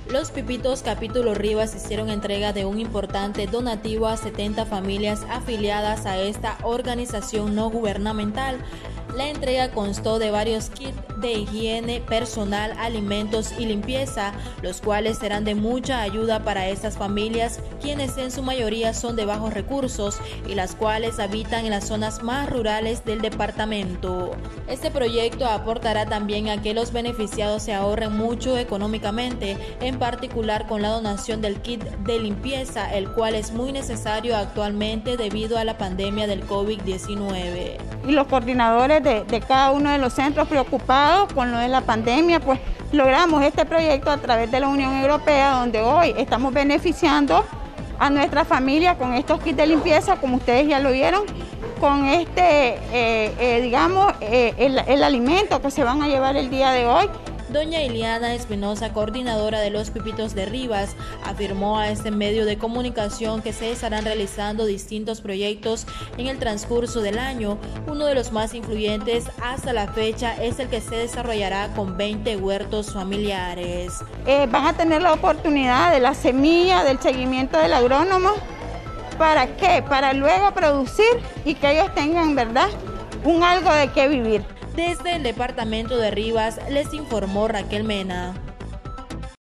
Los Pipitos Capítulo Rivas hicieron entrega de un importante donativo a 70 familias afiliadas a esta organización no gubernamental. La entrega constó de varios kits de higiene personal, alimentos y limpieza, los cuales serán de mucha ayuda para estas familias, quienes en su mayoría son de bajos recursos y las cuales habitan en las zonas más rurales del departamento. Este proyecto aportará también a que los beneficiados se ahorren mucho económicamente, en particular con la donación del kit de limpieza, el cual es muy necesario actualmente debido a la pandemia del COVID-19. Y los coordinadores de cada uno de los centros preocupados con lo de la pandemia, pues logramos este proyecto a través de la Unión Europea, donde hoy estamos beneficiando a nuestra familia con estos kits de limpieza, como ustedes ya lo vieron, con el alimento que se van a llevar el día de hoy. Doña Iliana Espinosa, coordinadora de los Pipitos de Rivas, afirmó a este medio de comunicación que se estarán realizando distintos proyectos en el transcurso del año. Uno de los más influyentes hasta la fecha es el que se desarrollará con 20 huertos familiares. Van a tener la oportunidad de la semilla, del seguimiento del agrónomo. ¿Para qué? Para luego producir y que ellos tengan, ¿verdad?, algo de qué vivir. Desde el departamento de Rivas les informó Raquel Mena.